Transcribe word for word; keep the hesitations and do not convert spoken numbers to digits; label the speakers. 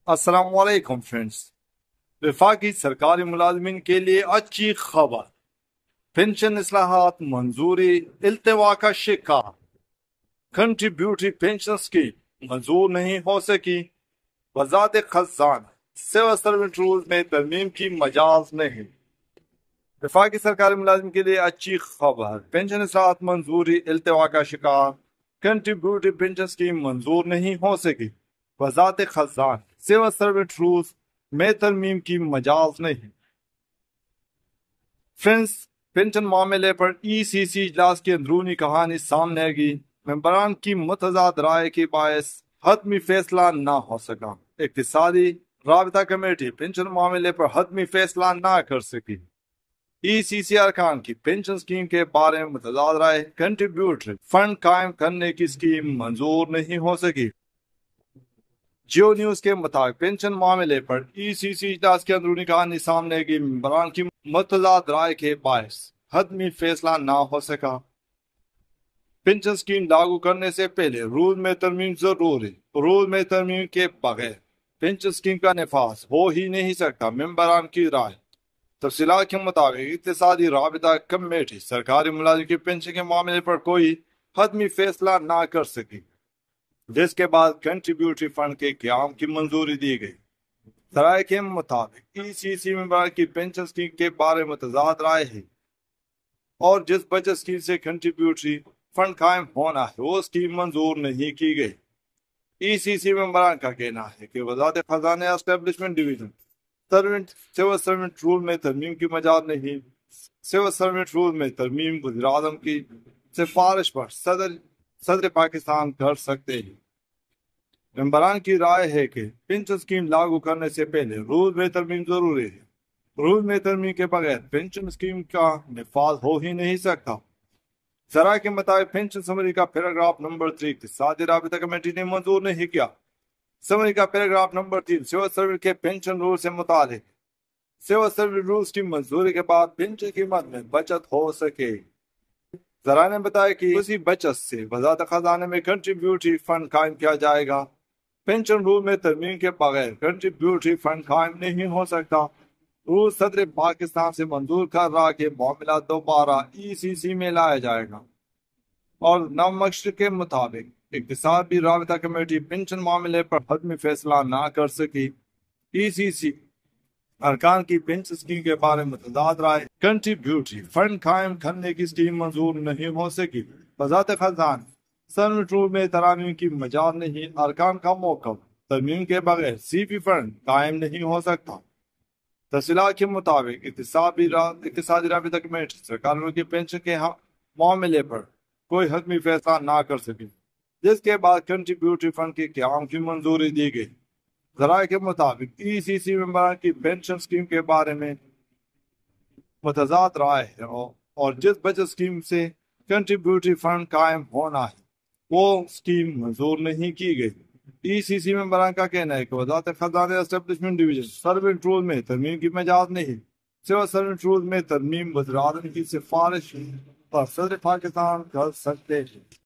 Speaker 1: अस्सलाम वालेकुम फ्रेंड्स। वफाकी सरकारी मुलाजमीन के लिए अच्छी खबर, पेंशन इस्लाहात मंजूरी, इल्तिवा का शिकार। कंट्रीब्यूटरी पेंशन स्कीम मंजूर नहीं हो सकी, वजारत खजाना सिविल सर्वेंट रूल में तरमीम की मजाज नहीं। वफाकी सरकारी मुलाजिम के लिए अच्छी खबर, पेंशन इस्लाहात मंजूरी, इल्तिवा का शिकार। कंट्रीब्यूटरी पेंशन स्कीम मंजूर नहीं हो सकी, वजारत खजाना सिविल सर्वेंट रूल्स में तरमीम की मजाज नहीं। फ्रेंड्स, पेंशन मामले पर ई सी सी इजलास की अंदरूनी कहानी सामने आएगी। मेंबरान की मुतजाद राय के बायस हतमी फैसला ना हो सका। इक्तिसादी राबता कमेटी पेंशन मामले पर हतमी फैसला ना कर सकी। ई सी सी अरकान की पेंशन स्कीम के बारे में मुतजाद राय। कंट्रीब्यूटरी फंड कायम करने की स्कीम मंजूर नहीं हो सकी। जियो न्यूज के मुताबिक पेंशन मामले पर ई सी सी इजलास की अंदरूनी कहानी सामने की मेंबरान की मुतजाद राय के बायस हतमी फैसला ना हो सका। पेंशन स्कीम लागू करने से पहले रूल में तरमीम जरूरी। रूल में तरमीम के बगैर पेंशन स्कीम का नफाज हो ही नहीं सकता। मेंबरान की राय। तफसीलात के मुताबिक इक्तिसादी राबता कमेटी सरकारी मुलाजिम की पेंशन के मामले पर कोई हतमी फैसला ना कर सकी, जिसके बाद कंट्रीब्यूटरी फंड के क्याम की मंजूरी दी गई। सराय के मुताबिक ई सी सी मेंबर की पेंशन स्कीम के बारे में तजाद राय है और जिस बचत स्कीम से कंट्रीब्यूटरी फंड कायम होना है वो स्कीम मंजूर नहीं की गई। ई सी सी मेंबरान का कहना है कि वजारत खजाना establishment division servant civil servant rule में तरमीम की मजाज नहीं। सिविल सर्वेंट रूल में तरमीम वज़ीर आज़म की सिफारिश पर सदर सदर पाकिस्तान कर सकते हैं। मेंबरान की राय है कि पेंशन स्कीम लागू करने से पहले रूल में तरमीम जरूरी है। रूल में तरमीम के बगैर पेंशन स्कीम का निफाज हो ही नहीं सकता। जरा के मुताबिक पेंशन समरी का पैराग्राफ नंबर थ्री इक्तिसादी राबता कमेटी ने मंजूर नहीं किया। समरी का पैराग्राफ नंबर तीन सिविल सर्विस के पेंशन रूल से मुतालिक। सिविल सर्विस रूल्स की मंजूरी के बाद पेंशन कीमत में बचत हो सके। जरा ने बताया कि उसी बचत से वजारत खजाने में कंट्रीब्यूटरी फंड कायम किया जाएगा। पेंशन रूल में तरमीम के बगैर कंट्रीब्यूटरी फंड कायम नहीं हो सकता। रूल सदर पाकिस्तान से मंजूर कर रहा कि मामला दोबारा ई सी सी में लाया जाएगा और नवमश्र के मुताबिक इक्तिसादी राबता कमेटी पेंशन मामले पर हतमी फैसला ना कर सकी। ई सी सी अरकान की पेंशन स्कीम के बारे में तजाद राय। कंट्रीब्यूटरी फंड कायम करने की स्कीम मंजूर नहीं हो सकी। वजारत खजाना सर्वेंट रूल में तरमीम की मजाज नहीं। अरकान का मौक़िफ़ तरमीम के बगैर सी पी फंड कायम नहीं हो सकता। तफसीलात के मुताबिक इक्तिसादी इक्तिसादी राबता कमेटी सरकारों की पेंशन के मामले पर कोई हतमी फैसला ना कर सकी, जिसके बाद कंट्रीब्यूटरी फंड के क़याम की मंजूरी दी गई। जराये के मुताबिक ई सी सी मेंबर की पेंशन स्कीम के बारे में मुतजाद राय है और जिस बचत स्कीम से कंट्रीब्यूटरी फंड कायम होना है वो स्कीम मंजूर नहीं की गई। ई सी सी मेंबरान का कहना है कि वजारत खजाना एस्टेब्लिशमेंट डिवीजन सर्वेंट रूल में तरमीम की मजाज नहीं। सिविल सर्वेंट रूल में तरमीम वज़ीर आज़म की सिफारिश पर सदर पाकिस्तान कर सकते हैं।